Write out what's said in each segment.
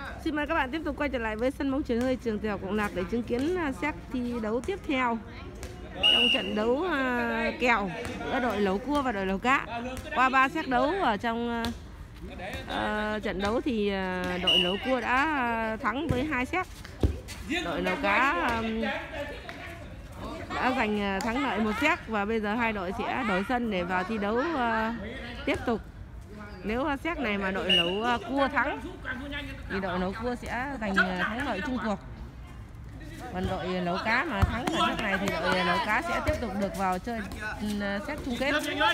Xin mời các bạn tiếp tục quay trở lại với sân bóng chuyền hơi trường tiểu học Cộng Lạc để chứng kiến xét thi đấu tiếp theo trong trận đấu kèo giữa đội lẩu cua và đội lẩu cá. Qua 3 set đấu ở trong trận đấu thì đội lẩu cua đã thắng với 2 set. Đội lẩu cá đã giành thắng lợi 1 set và bây giờ hai đội sẽ đổi sân để vào thi đấu tiếp tục. Nếu set này mà đội lẩu cua thắng thì đội lẩu cua sẽ giành thắng lợi chung cuộc. Còn đội lẩu cá mà thắng ở set này thì đội lẩu cá sẽ tiếp tục được vào chơi set chung kết.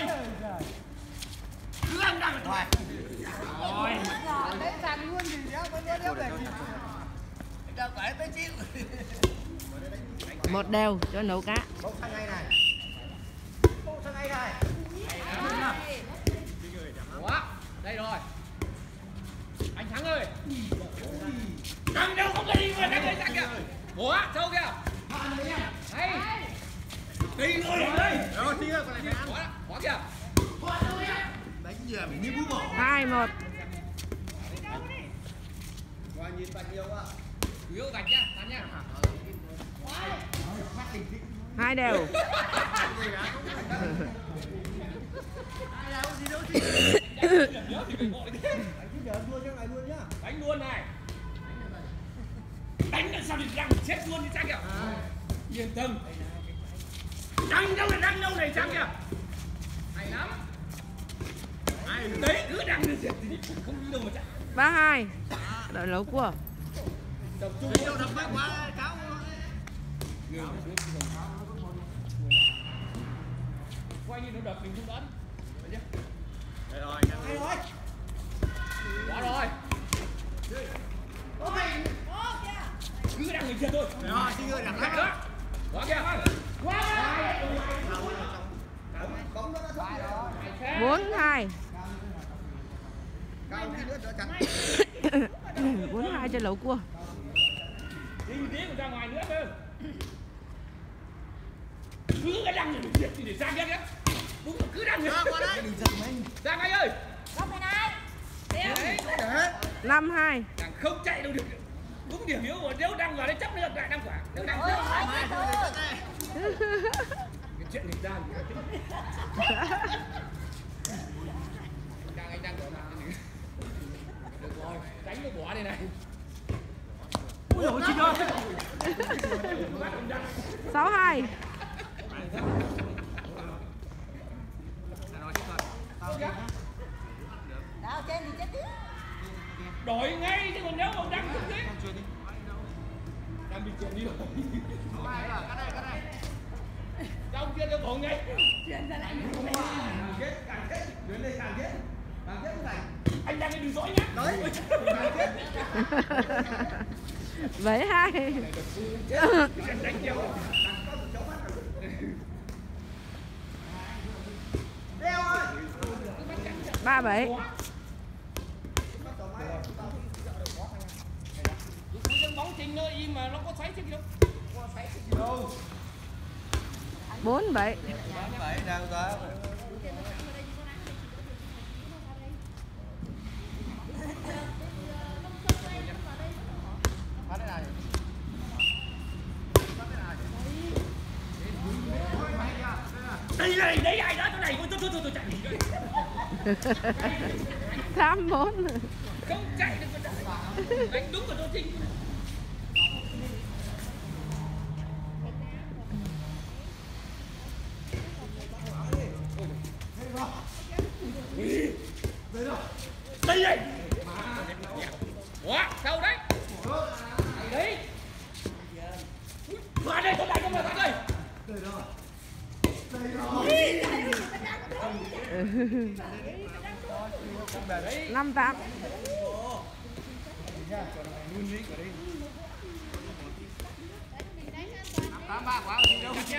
Một đều cho lẩu cá. Đây rồi. Anh Thắng ơi. Thắng đâu không đi mà đánh lên ra kìa. Ủa, sâu kìa. Đây. Đi rồi đây. Rồi đi rồi, còn lại phải ăn. Quá kìa. Đánh gì mình như bú bò. 2-1. Qua nhìn bao nhiêu ạ? Yếu vạch nhá, tan nhá. 2 đều. Đánh luôn này. Đánh là sao thì răng chết luôn đi Trang kìa. Yên tâm. Răng đâu này Trang kìa. Hay lắm. Ai đấy cứ đằng thì không đi đâu mà chạy. 3-2. Đội lẩu cua. Tập trung đâu đập phát quá cáo. Quay như nó đập mình không ấn. Đây rồi, nhanh rồi. Quá rồi. Cứ đang người kia thôi. Rồi, đi người đằng khác đó. Quá kìa. Quá. 4-2. 4-2 cho lẩu cua. Đi tí còn ra ngoài nữa cơ. Cứ cái đằng này việc thì để Giang ghét nhé. Đúng là cứ đằng này. Giang anh ơi. Không phải này. Đấy. 5-2. Đằng không chạy đâu được. Đúng điểm yếu rồi, nếu đang vào đây chấp được lại 5 quả. Nếu đang cái chuyện này Giang. Anh đang có nào. Được rồi, đánh nó bỏ đây này. Ui dồi chị ơi. 6-2. Đâu trên thì chết chứ. Đổi ngay chứ còn nếu mà đăng không chết. Đang bị chuyển đi rồi. Cái này. Trong kia cho bộ ngay. Chuyển ra lại. Chết, càng chết. Chuyển lên càng chết. Càng chết này. Anh đang đi đường dõi nhá. Đấy. 7-2. Đánh nhiều. 3-7. Bóng trình nơi im mà nó có xoáy chứ đâu. Có xoáy chứ đâu. 4-7. 7 đang ra. Đây này, đấy ai đó chỗ này, tôi chạy. 8-4. Không chạy được con chạy. Đánh đúng vào Tô Trinh. Đây này. Ủa, sao đấy? Đấy. Vào đây, con này con vào đây. Đây rồi. 5-8. Ba quả đi đâu nha.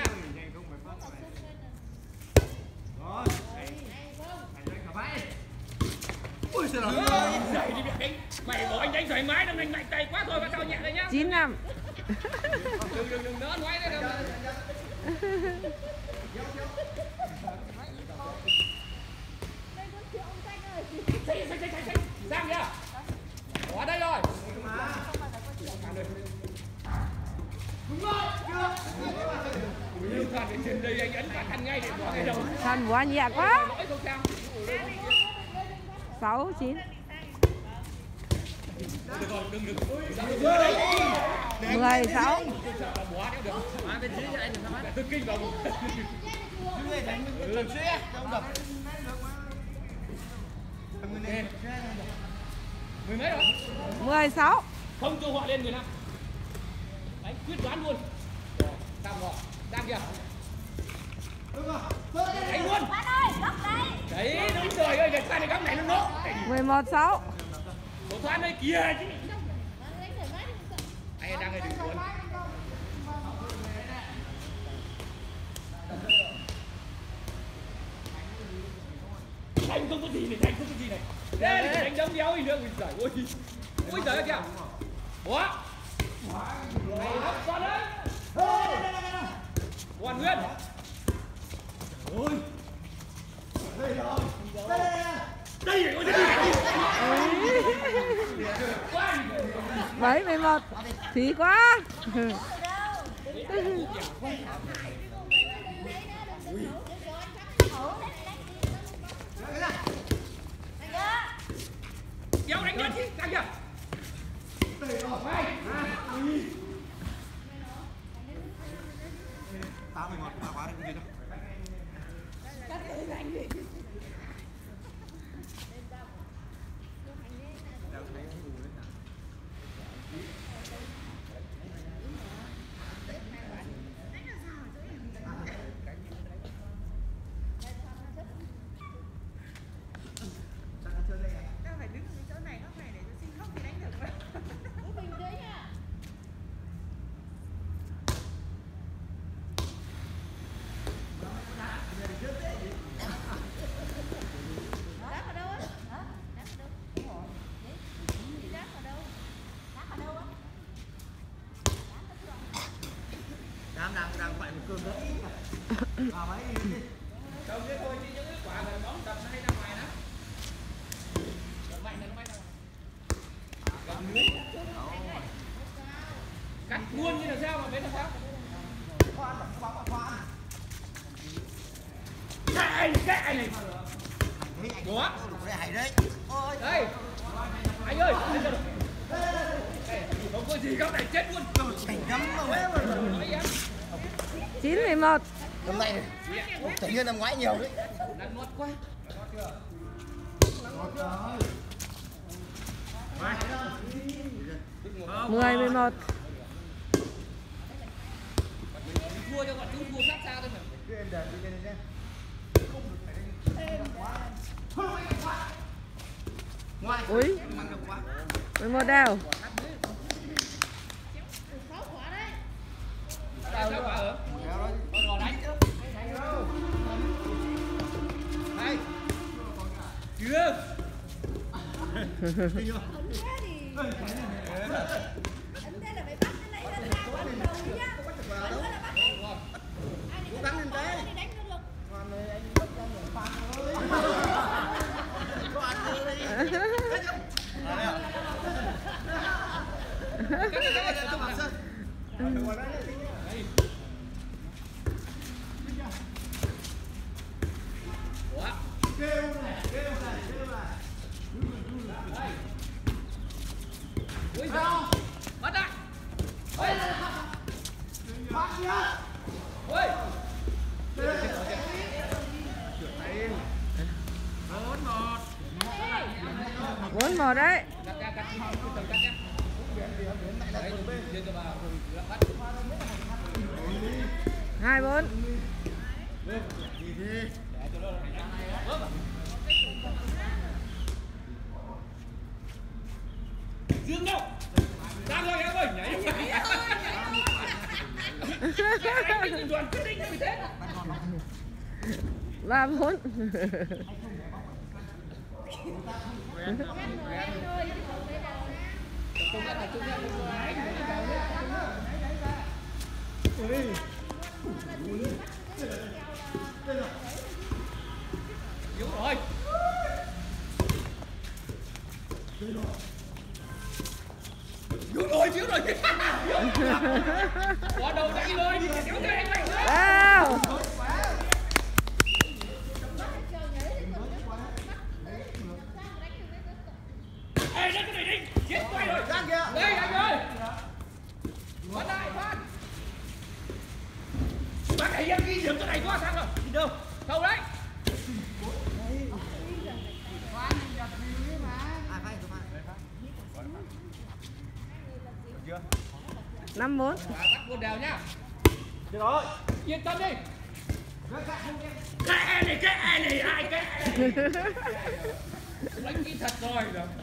Rồi. Ui trời ơi. Dậy đi mẹ đánh. Mày bỏ anh đánh thoải mái đừng đánh mạnh tay quá thôi, sao nhẹ đây nhá. 9-5. Đừng đỡ nói đấy đâu. Giang kìa. Ở đây rồi. Trên đây anh ấn phát thành ngay để bỏ ngay đầu. Thần quá nhẹ quá. 6, 9. 16. Mười mấy rồi? 16. Không cho họ lên 15. Đánh quyết đoán luôn. Xong rồi. Đang kìa. Đánh luôn. Đấy đúng rồi ơi, cái này góc này nó nổ. 11, 6. Số thoát đây kìa chứ. Anh đang ở đỉnh cuốn. Anh không có gì này, anh không có gì này. Đây là đánh đấm đéo gì nữa. Ôi giời ơi. Ôi giời ơi kìa. Ủa? Mày hấp con đấy. Hoàn Nguyên. Ôi. Đây rồi. Đây rồi. Đây. 7, 11. Phí quá. Kéo đánh lên chứ, đánh kìa. Mày. 81 đã quá đấy không? Đang gọi một cơm nữa. Mấy đâu thế thôi chứ những cái quả gần bóng đập nó hay ra ngoài đó. Đập mạnh là nó bay ra ngoài. Cắt luôn như là sao mà biết là sao? Cái này. Ủa? hay đấy. Đây. Anh ơi, không có gì góc này chết luôn. Cảnh ngắm rồi. 9, 11. Năm nay tự nhiên năm ngoái nhiều đấy. Đang ngọt quá. 10, 11. Thua cho bọn chúng thua sát sao thôi mà. Ui. 11 đều. Sao quả hả? Rồi đánh. Đây. Chưa. Cố gắng lên đấy. Ui giời. Bắt lại. Ôi. Ôi. 4-1 đấy. 2-4. Dương đâu? Ra rồi em ơi, nhảy. Đoàn quyết định như thế. 3-4. Yếu rồi. Yếu rồi chứ. chút rồi. Quả đầu đánh rồi, đi kéo cái anh mày. Wow. Ê, lên cái này đi. Chết quay rồi. Đây anh ơi. Phát lại, phát. Bác ấy em ghi điểm cái này quá sang rồi. Đi đâu? Đâu đấy? 5-4. Bắt buồn đều nhá. Được rồi. Yên tâm đi. Kệ này, ai kệ này. Đánh kỹ thật rồi.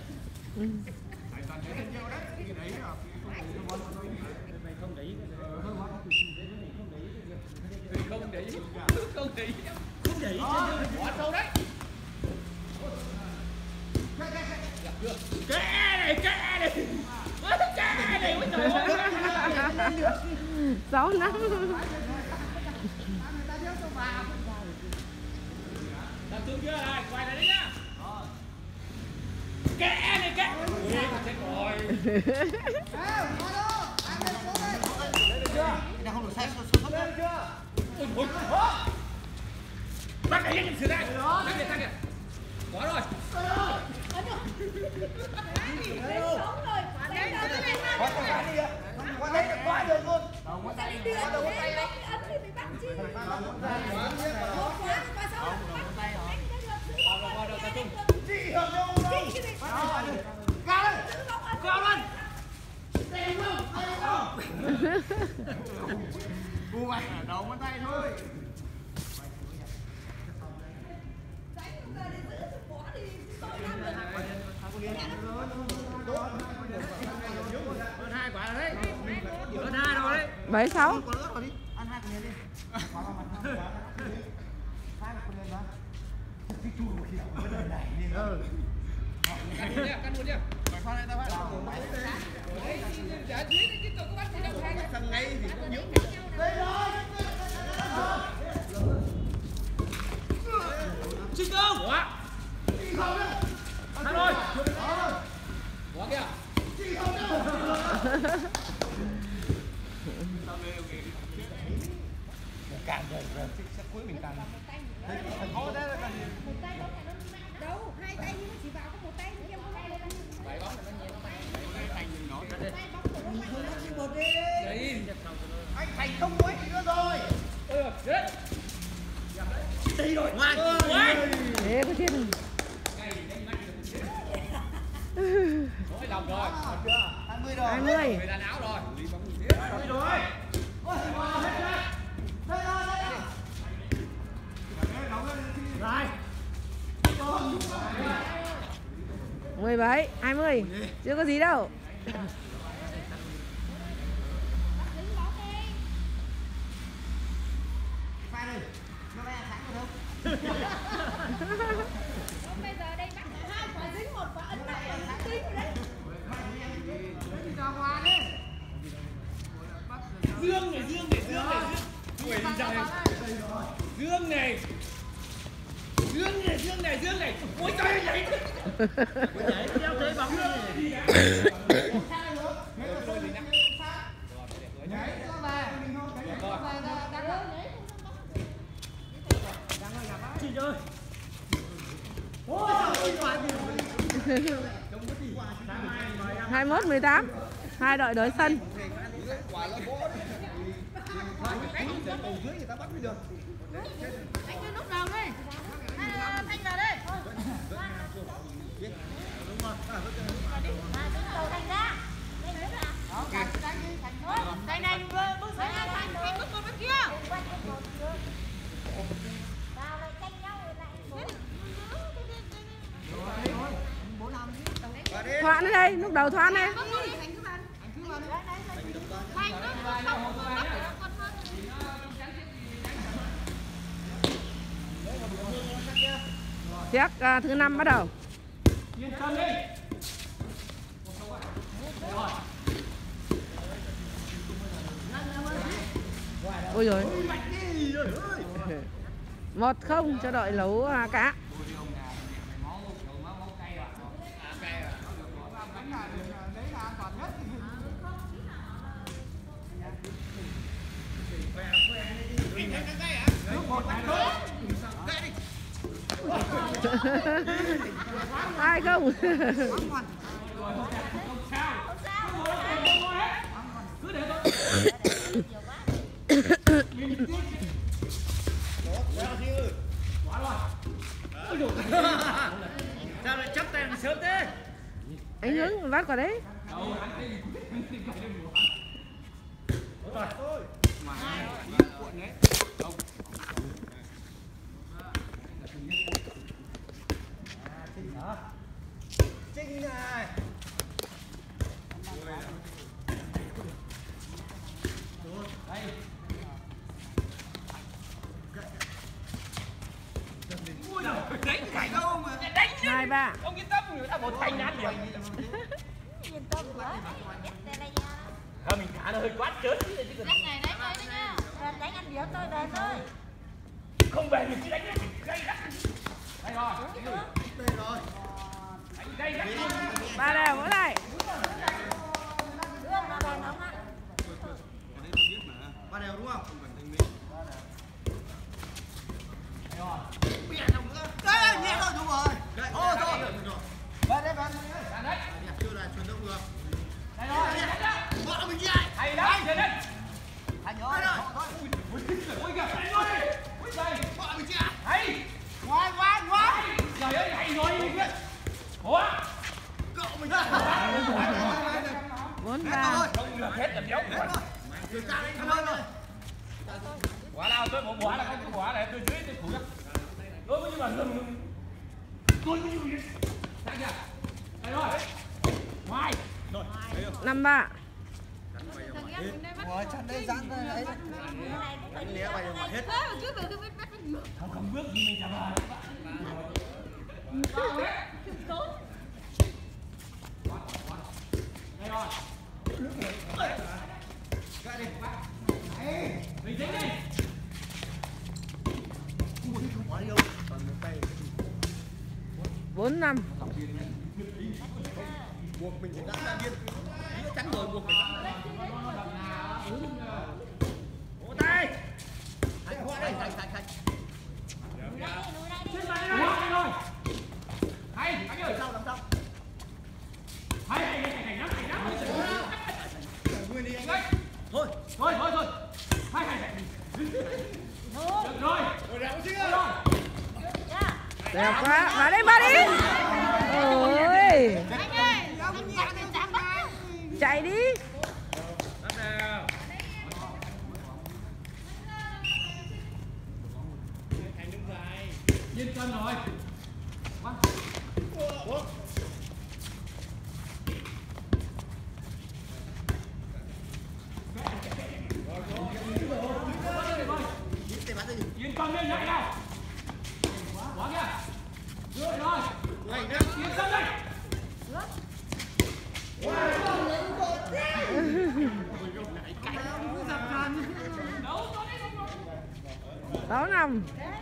Không để ý. Quá sâu đấy. Kệ này. Kệ này mới trời ơi. 6 năm. Làm tương chưa này, quay lại đấy nhá. Kệ này. Ui, chết rồi. Đang không được sai chưa? Ui. Bác ấy em sửa lại. Bác này sang kìa. Có rồi. Qua đây là qua được luôn. Cao lên. Cô mày đầu ngón tay thôi. Hơn 2 quả rồi đấy. Hơn 2 rồi đấy. 7-6. Còn nữa rồi đi. Ăn 2 quả liền đi. Quả vào mặt 2 quả. 2 quả liền đó. Cái chu của khi nào nó đẩy đi. Cắt luôn đi. Phải khoan đây ta phải. Đấy, giả thuyết cái tôi có bắt gì đâu khai. Thằng ngay thì cũng nhớ. Đây rồi. Chinh công. Quá. Ăn rồi. Quá kìa. Càng rồi sẽ cuối mình càng. Khó đấy là càng gì? Một tay bóng này nó đâu, 2 tay nhưng mà chỉ vào có một tay nhưng không tay. 7 bóng là nó nhẹ. Thành mình nó ra đây. Tay bóng của nó mạnh. Một đi. Đấy. Anh Thành không quấy gì nữa rồi. Đấy. Đi rồi. Ngoan. Thế có chết không? Mỗi lòng rồi. 20 rồi. 20. Người đàn áo rồi. 20 rồi. Ôi, đây rồi. Rồi. 17, 20. Chưa có gì đâu. Pha đi. Nó bé thắng được không? Bây giờ đây bắt 2 quả dính 1 quả ấn lại là tính rồi đấy. Dương này. Ui giời. Dương này. Ôi trời ơi nhảy. Nhảy theo thế bóng đi. Chị ơi. Ôi trời ơi. 21-18. Hai đội đổi sân. Anh cứ lúc đầu đi. Thanh vào đây. Đầu Thanh ra. Đây này bước sang Thanh bước bên kia. Vào lại tranh nhau lại. Thoạn đây, lúc đầu thoạn đây. Xét thứ 5 bắt đầu. Ôi giời. 1-0 cho đội Lấu Cá. Hai không. Sao lại chấp tay sớm thế? Anh Hướng vắt vào đấy. Trinh này. Đánh phải đâu mà đánh chứ. 2-3. Ông yên tâm, người ta một thành ăn điểm. Yên tâm quá. Đây là nha. Thôi mình thả nó hơi quá trớn chứ. Đánh này đánh đây đấy nha. Đánh ăn điểm thôi về thôi. Không về mình cứ đánh nó gây gắt. Đây rồi. Đây rồi. Đánh gây gắt. 3 đều mỗi này. Đưa nó về nó ăn. Ba đều đúng không? Đây, nhẹ thôi, đúng rồi. Đây, thôi. Đây, đây, Đấy. chưa là chuyển động được. Đây rồi. Bỏ mình dậy. Hay lắm. Đây đấy. Thành rồi. Ôi kìa, hay rồi. Ôi trời. Bỏ mình dậy. Hay. Ngoan. Trời ơi, hay rồi. Ủa? Cậu mình. 4-3. Không được hết làm dấu. Rồi ra đây, cảm ơn rồi. Quả nào tôi bỏ quả là cái quả này tôi dưới tôi thủ ra. Tôi mới như mà ngừng. Tôi mới như vậy. Đây kìa. Đây rồi. Ngoài. Rồi. 5-3. Ngồi chắn đây dán đây đấy. Anh né mày mà hết. Không bước gì mình chả vào. Đây rồi. Ra đi. Mình dính đi. Quá yêu. Còn một tay. 4-5. Buộc mình phải đá ra biên. Chắn rồi buộc phải đá. Vỗ tay. Thành. Trên bàn đây rồi. Hay, anh ơi. Làm sao? Hay. Nguyên đi anh. Đấy. Thôi. Hay. Được rồi. Rồi đéo chứ. Đẹp quá. Vào đi. Ôi. Anh ơi, anh chạm bắt. Chạy đi. Bắt nào. Thành đứng dài. Yên tâm rồi. Bắt. Yên tâm lên nhảy nào. Quá kìa. Rồi rồi. Yên tâm đây. 6-5.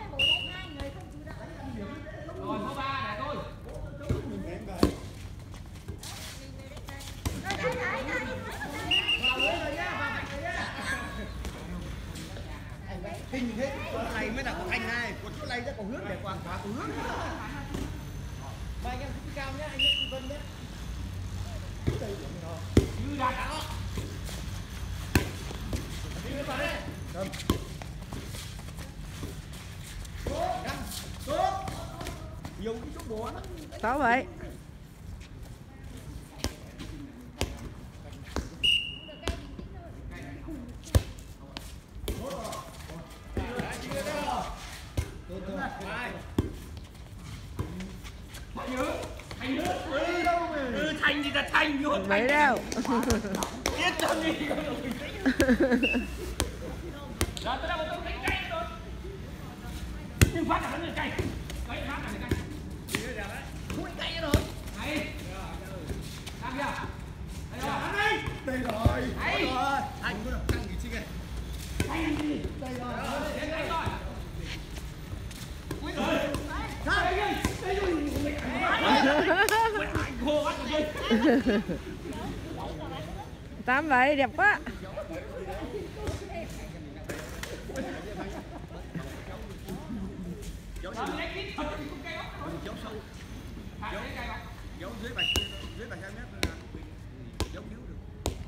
Rồi số 3 để tôi. Hình thế, chỗ này mới là của anh này, còn chỗ này sẽ có hướng để quảng cáo của hướng. Mà anh em cũng cao nhá, anh em Vân nhé. Như đạt đó. Đi vào đây. Cầm. Tốt. Nhiều cái chỗ bó lắm. 6-7. Thành thì là thành luôn. Mấy đâu. Yên tâm đi. Rồi tôi đang một tôi đánh cay rồi. Nhưng phát là vẫn là cay. Cái phát là cay. Không cay nữa rồi. Hay. Đang kìa. Đây rồi. Đây rồi. Anh có được căng gì chứ kìa. Cay gì? Đây rồi. Đến đây rồi. Ui rồi. Đây rồi. Đây rồi. Cô bắt rồi. 8-7. Đẹp quá. Đó, lấy cái thật thì cũng cay lắm. giấu sâu. Giấu dưới bạch 2 mét là giấu cứu được.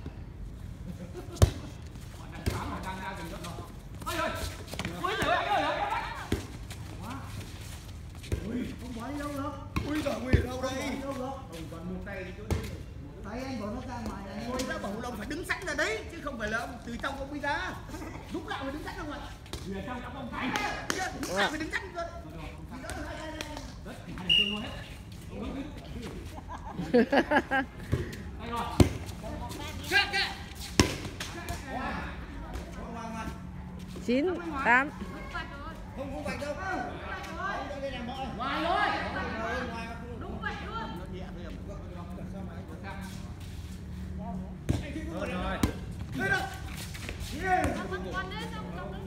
Ui, không bỏ đi đâu được. Ui giời, nguy đâu đây? Còn một tay thì chỗ đi. Tay anh bỏ nó ra ngoài này. Ôi ra bảo ông phải đứng sẵn ra đấy chứ không phải là ông từ trong ông đi ra. Lúc nào phải đứng sẵn không ạ? Từ trong ông phải. Lúc nào phải đứng sẵn rồi. Chín, 8. Không vạch đâu. Ngoài thôi. Đúng vậy luôn. Rồi. Lên đâu. Còn đấy xong xong đấy.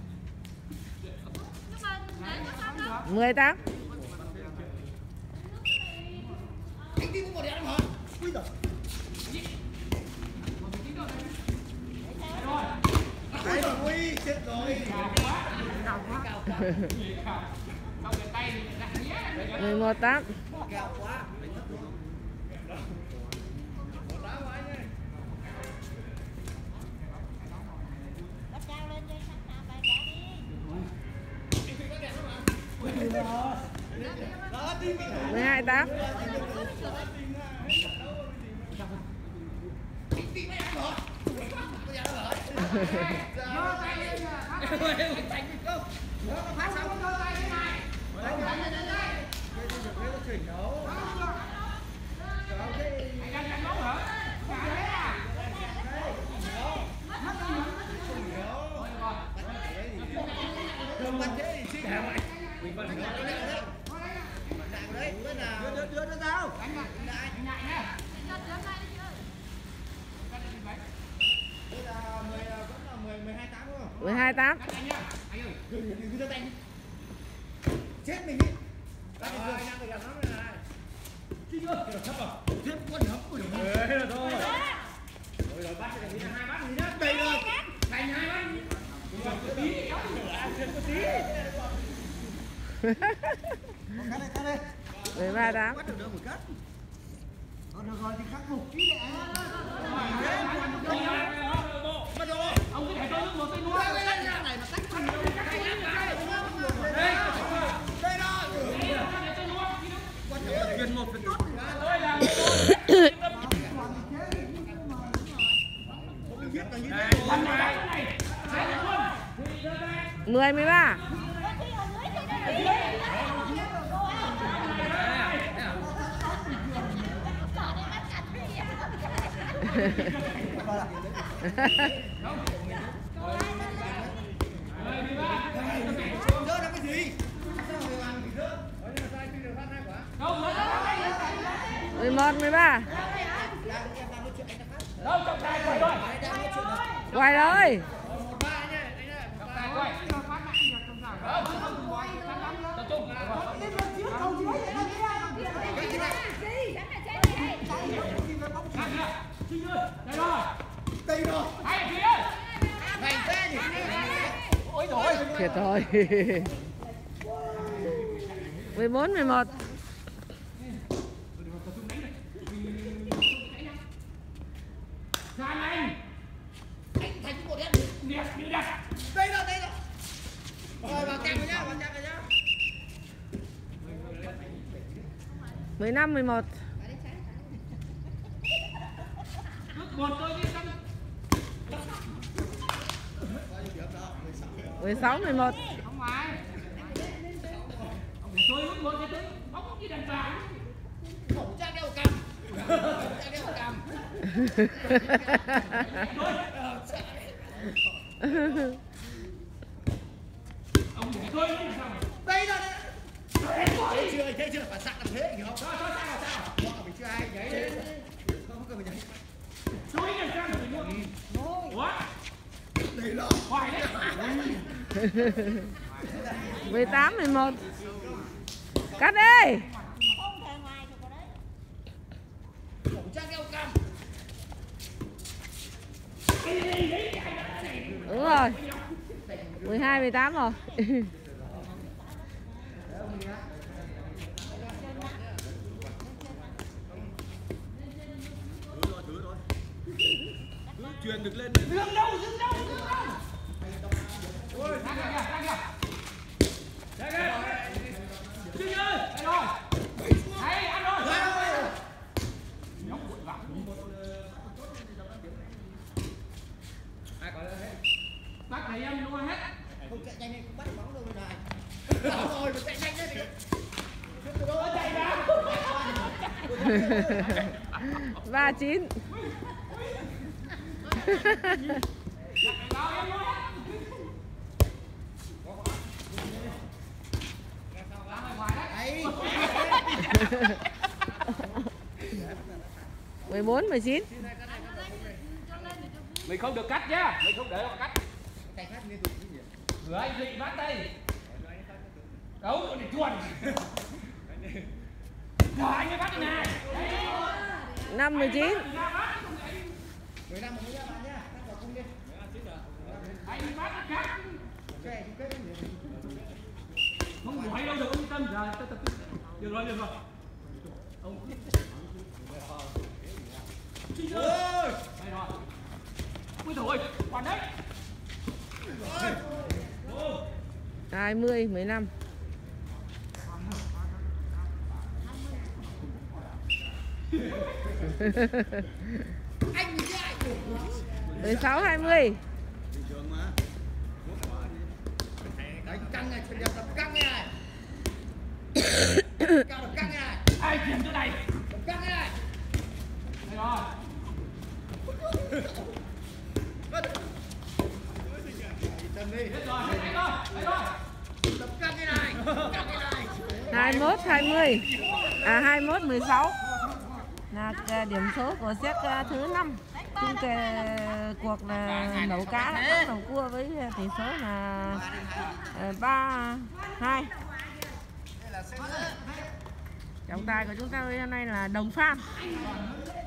Nhưng mà đấy nó sao đâu? 18. Anh đi một đèn hả? Ui giời. Ui giời ơi, chết rồi. 11-8. Kèo quá. Bắt trao lên cho sẵn nào bài trả đi. 12-8. Đưa nó sao? 12-8. Chết mình đi. Tiếp quân hấp của mình. Đấy là thôi. Rồi bắt cái này 2 bát gì đó. Đây rồi. Thành 2 bát. Tí. Cắt đây. 13-8. Bắt được đâu một cắt. Được rồi thì khắc phục tí lại. Ông cứ để tôi nước một tay nuôi. Đây này mà tách phần đâu. Đây. Đây đó. Quan trọng là truyền một phần tốt. Đây là 10-13. Rớt là cái gì? 11-13. Quay rồi. Đây rồi. Thiệt rồi. 14-11. Đây rồi. Rồi vào trang rồi nhá, 15-11. 16-11. Khẩu trang đeo cằm. Ông để tôi làm sao? Đây rồi. Thấy chưa? Phải sạc làm thế hiểu không? Sao? Bọn mình chưa ai nhảy lên. Không cần phải nhảy. Chuối này sang rồi luôn. Ủa? Đây là. Hoài đấy. 18-11. Cắt đi. Khẩu trang đeo cằm. Đúng rồi. 12-18 rồi. truyền được lên. Dương đâu. Ôi, ra kìa. Trinh ơi, đây rồi. Hay, ăn rồi. Nhóc cuộn vào. Ai có hết. Bác thầy em luôn hết. Không chạy nhanh lên, không bắt được bóng đâu rồi này. Rồi, mà chạy nhanh lên thì chạy ra. 39. Đấy. 14, 19. Mình không được cắt nhá, mình không để nó cắt. Chạy phát liên tục nhỉ. Rửa anh Dị bắt tay. Đấu để chuồn. Rồi anh ấy bắt đi này. 5, 19. 15 mới ra bạn nhá. Cắt vào cung đi. Anh bắt cắt. Kệ chung kết đi. Không hỏi đâu được, ông yên tâm. Rồi, tập. Được rồi. Ông Trinh ơi. Đây rồi. Ui dồi ôi, còn đấy. 20, 15. Anh thì ai? 16, 20. Bình thường mà. Đánh căng này, chuẩn đẹp tập căng này. Cao tập căng này. Ai chuyển chỗ này? Tập căng này. Đây rồi. Tầm đi. Hết rồi, hết rồi. Tập căng cái này. Căng cái này. 21, 20. 21, 16. Là điểm số của set thứ 5. Chung cuộc là nấu cá đã nấu cua với tỷ số là 3-2. Trọng tài của chúng ta hôm nay là Đồng Phan.